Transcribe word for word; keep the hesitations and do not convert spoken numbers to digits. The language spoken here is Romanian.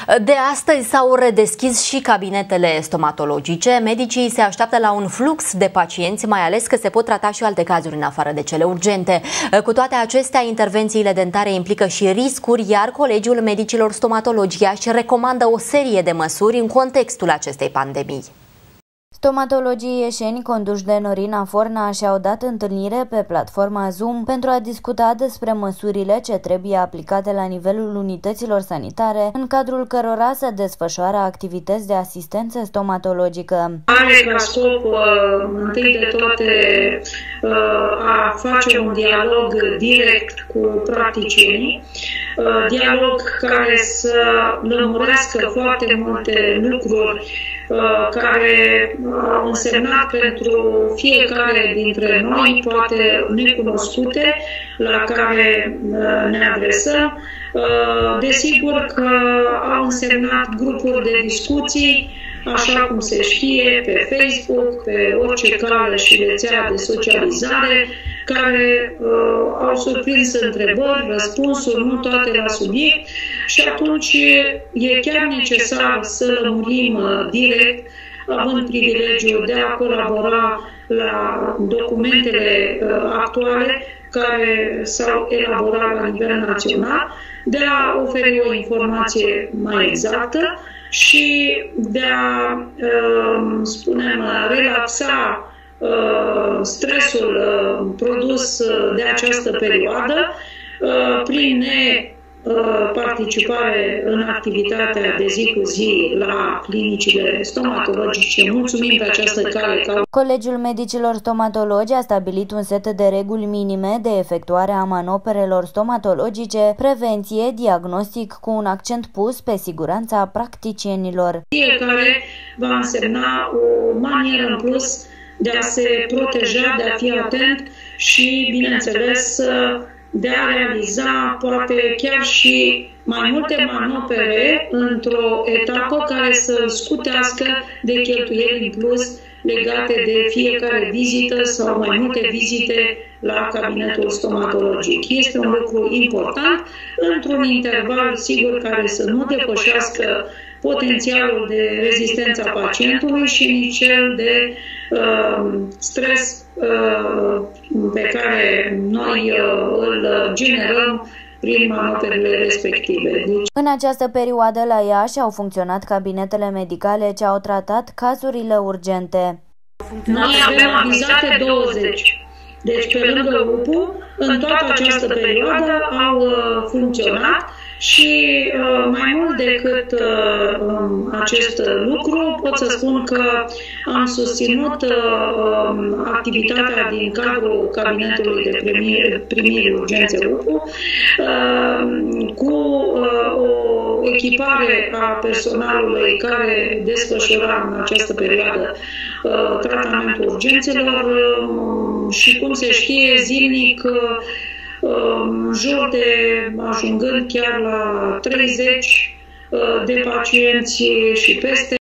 De astăzi s-au redeschis și cabinetele stomatologice. Medicii se așteaptă la un flux de pacienți, mai ales că se pot trata și alte cazuri în afară de cele urgente. Cu toate acestea, intervențiile dentare implică și riscuri, iar Colegiul Medicilor Stomatologi Iași recomandă o serie de măsuri în contextul acestei pandemii. Stomatologii ieșeni conduși de Norina Forna și-au dat întâlnire pe platforma Zoom pentru a discuta despre măsurile ce trebuie aplicate la nivelul unităților sanitare, în cadrul cărora se desfășoară activități de asistență stomatologică. Are ca scop, întâi de toate, a face un dialog direct cu practicienii, dialog care să lămurească foarte multe lucruri care au însemnat pentru fiecare dintre noi, poate necunoscute, la care ne adresăm. Desigur că au însemnat grupuri de discuții, așa cum se știe, pe Facebook, pe orice cale și rețea de socializare, care uh, au surprins întrebări, răspunsuri, nu toate la subiect, și atunci e chiar necesar să lămurim uh, direct, având privilegiul de a colabora la documentele uh, actuale care s-au elaborat la nivel național, de a oferi o informație mai exactă și de a, uh, spunem, relaxa uh, stresul uh, produs uh, de această perioadă uh, prin neparticipare în activitatea de zi cu zi la clinicile stomatologice. Mulțumim pe această cale. Colegiul Medicilor Stomatologi a stabilit un set de reguli minime de efectuare a manoperelor stomatologice, prevenție, diagnostic, cu un accent pus pe siguranța practicienilor. Fiecare va însemna o manieră în plus de a se proteja, de a fi atent și, bineînțeles, de a realiza poate chiar și mai multe manopere într-o etapă care să scutească de cheltuieli în plus legate de fiecare vizită sau mai multe vizite la cabinetul stomatologic. Este un lucru important, într-un interval sigur care să nu depășească potențialul de rezistență a pacientului și nici cel de uh, stres uh, pe care noi uh, îl generăm prin manoperele respective. Deci... În această perioadă la Iași au funcționat cabinetele medicale ce au tratat cazurile urgente. Noi avem avizate douăzeci. Deci, pe lângă U P U, în toată această perioadă au uh, funcționat și uh, mai mult decât uh, acest lucru, pot să spun că am susținut uh, activitatea din cadrul Cabinetului de Primiri, primiri Urgențe U P U uh, cu uh, o echipare a personalului care desfășura în această perioadă uh, tratamentul urgențelor uh, și, cum se știe, zilnic uh, în jur de, ajungând chiar la treizeci de pacienți și peste.